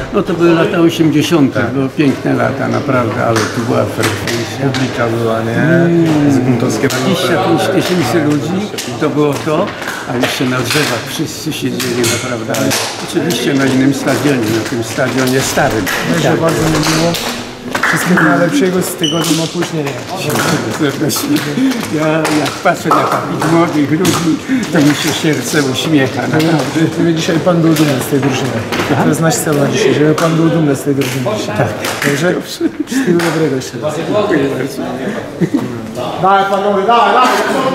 No to były lata 80. Były piękne lata, naprawdę, ale tu była frekwencja. Publika była, nie? Zygmuntowskie 25 tysięcy ludzi, to było to, a jeszcze na drzewach wszyscy siedzieli, naprawdę, ale oczywiście na innym stadionie, na tym stadionie starym. Mi się bardzo lubiło. Wszystkiego najlepszego z tygodniem opóźnienia. Ja jak patrzę na takich młodych ludzi, to mi się serce uśmiecha. Żeby dzisiaj Pan był dumny z tej drużyny. To jest nasz cel na dzisiaj, żeby Pan był dumny z tej drużyny dzisiaj. Dobrze? Wszystkiego dobrego jeszcze raz. Dziękuję bardzo. Dawaj panowie, dawaj!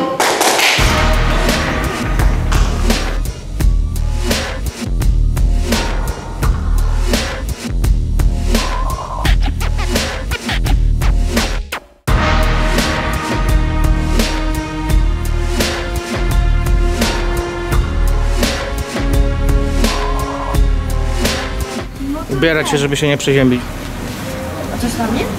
Ubierać się, żeby się nie przeziębić. A coś dla mnie?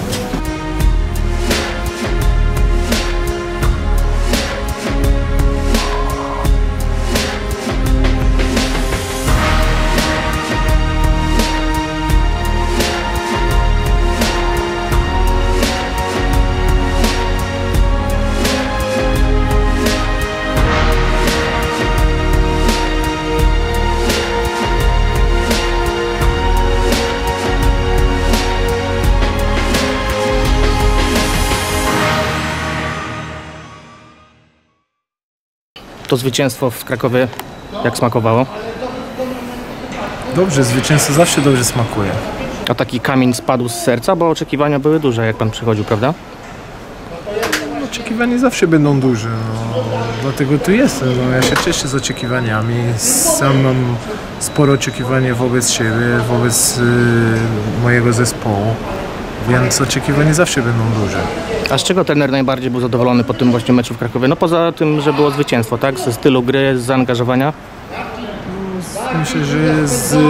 To zwycięstwo w Krakowie jak smakowało? Dobrze, zwycięstwo zawsze dobrze smakuje. A taki kamień spadł z serca, bo oczekiwania były duże, jak pan przychodził, prawda? Oczekiwania zawsze będą duże, no, dlatego tu jestem. No, ja się cieszę z oczekiwaniami. Sam mam sporo oczekiwania wobec siebie, wobec mojego zespołu, więc oczekiwania zawsze będą duże. A z czego trener najbardziej był zadowolony po tym właśnie meczu w Krakowie? No poza tym, że było zwycięstwo, tak? Ze stylu gry, z zaangażowania? Myślę, że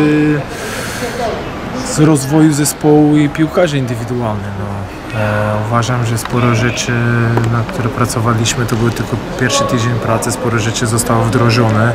z rozwoju zespołu i piłkarzy indywidualnych. No. Uważam, że sporo rzeczy, na które pracowaliśmy, to był tylko pierwszy tydzień pracy, sporo rzeczy zostało wdrożone.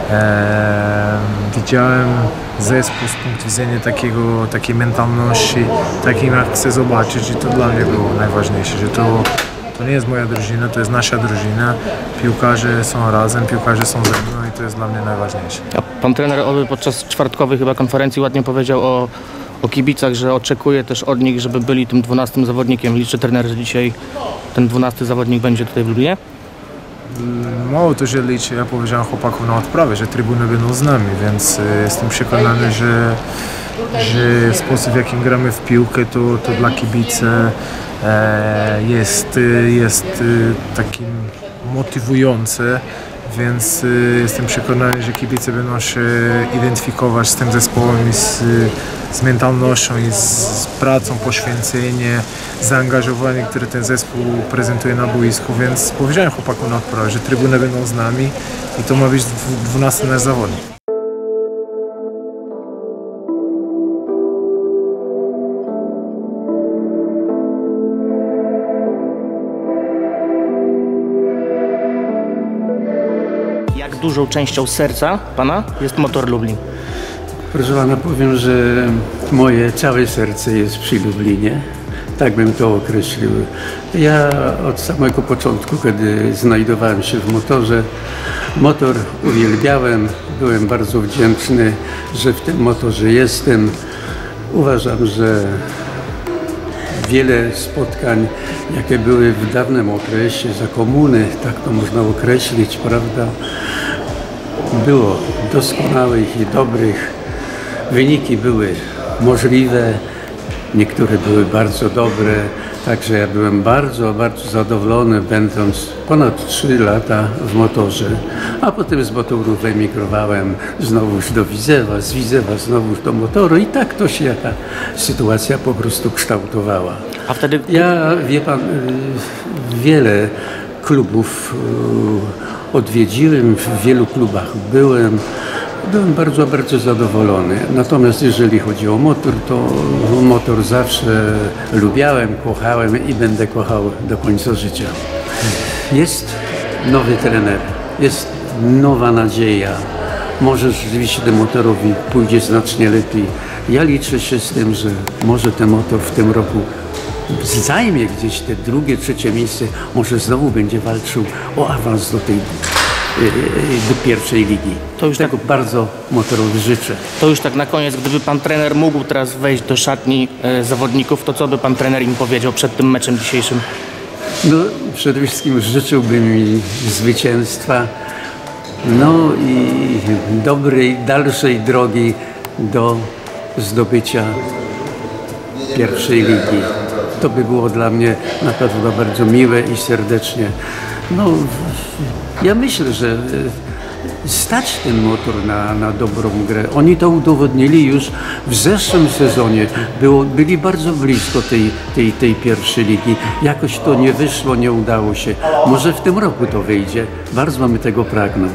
Widziałem zespół z punktu widzenia takiej mentalności, takim jak chcę zobaczyć, i to dla mnie było najważniejsze, że to nie jest moja drużyna, to jest nasza drużyna. Piłkarze są razem, piłkarze są ze mną i to jest dla mnie najważniejsze. A pan trener podczas czwartkowej chyba konferencji ładnie powiedział o kibicach, że oczekuje też od nich, żeby byli tym 12 zawodnikiem. Liczy trener, że dzisiaj ten 12 zawodnik będzie tutaj w Lublinie? Mało to, że liczę, ja powiedziałem chłopaków na odprawie, że trybuny będą z nami, więc jestem przekonany, że sposób, w jakim gramy w piłkę, to dla kibica jest takim motywujące, więc jestem przekonany, że kibice będą się identyfikować z tym zespołem i z mentalnością i z pracą, poświęcenie, zaangażowanie, które ten zespół prezentuje na boisku, więc powiedziałem chłopakom na odprawie, że trybuny będą z nami i to ma być 12 nasz zawodnik. Jak dużą częścią serca pana jest Motor Lublin? Proszę pana, powiem, że moje całe serce jest przy Lublinie. Tak bym to określił. Ja od samego początku, kiedy znajdowałem się w Motorze, Motor uwielbiałem, byłem bardzo wdzięczny, że w tym Motorze jestem. Uważam, że wiele spotkań, jakie były w dawnym okresie, za komuny, tak to można określić, prawda, było doskonałych i dobrych. Wyniki były możliwe, niektóre były bardzo dobre, także ja byłem bardzo, bardzo zadowolony, będąc ponad 3 lata w Motorze, a potem z Motoru wyemigrowałem znowuż do Widzewa, z Widzewa znowuż do Motoru i tak to się ta sytuacja po prostu kształtowała. A wtedy... Ja, wie pan, wiele klubów odwiedziłem, w wielu klubach byłem. Byłem bardzo, bardzo zadowolony. Natomiast jeżeli chodzi o Motor, to Motor zawsze lubiałem, kochałem i będę kochał do końca życia. Jest nowy trener, jest nowa nadzieja. Może rzeczywiście temu Motorowi pójdzie znacznie lepiej. Ja liczę się z tym, że może ten motor w tym roku zajmie gdzieś te drugie, trzecie miejsce, może znowu będzie walczył o awans do pierwszej ligi. To już Tego bardzo motorowi życzę. To już tak na koniec, gdyby pan trener mógł teraz wejść do szatni zawodników, to co by pan trener im powiedział przed tym meczem dzisiejszym? No, przede wszystkim życzyłbym mi zwycięstwa, no i dobrej, dalszej drogi do zdobycia pierwszej ligi. To by było dla mnie na pewno bardzo miłe i serdecznie. No, ja myślę, że stać ten motor na dobrą grę. Oni to udowodnili już w zeszłym sezonie. Byli bardzo blisko tej pierwszej ligi. Jakoś to nie wyszło, nie udało się. Może w tym roku to wyjdzie. Bardzo mamy tego pragną.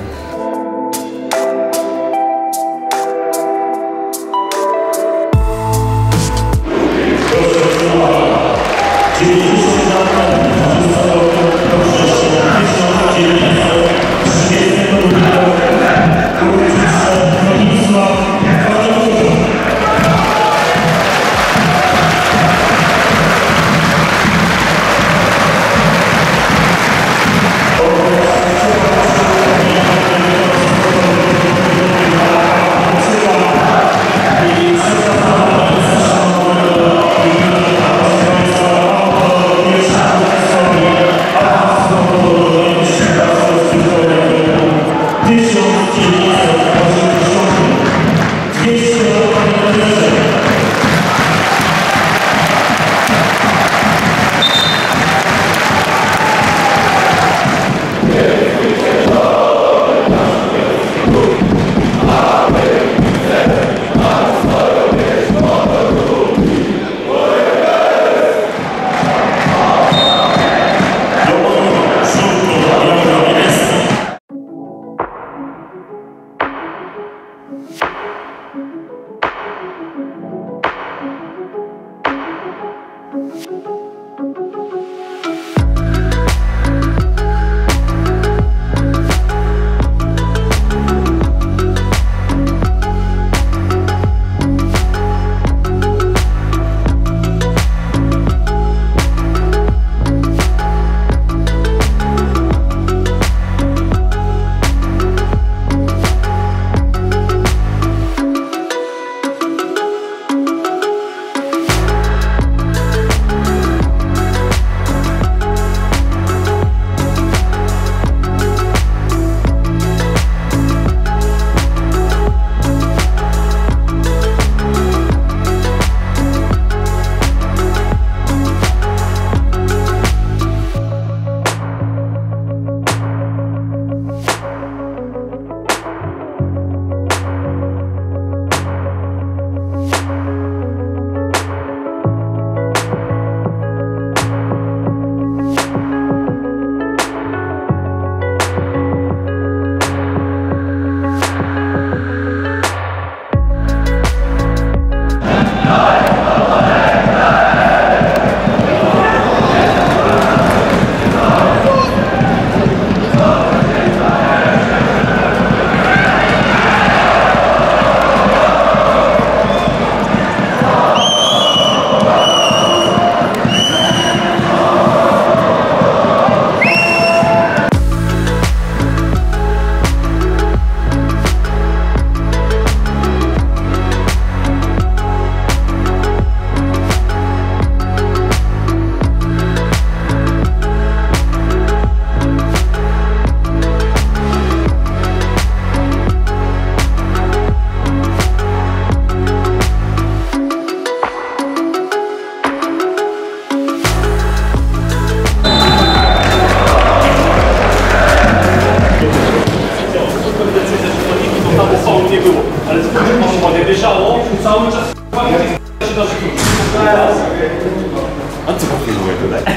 A co filmuje tutaj?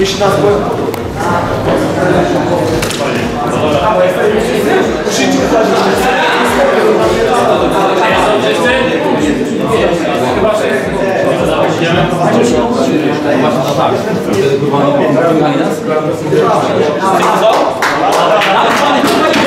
Co?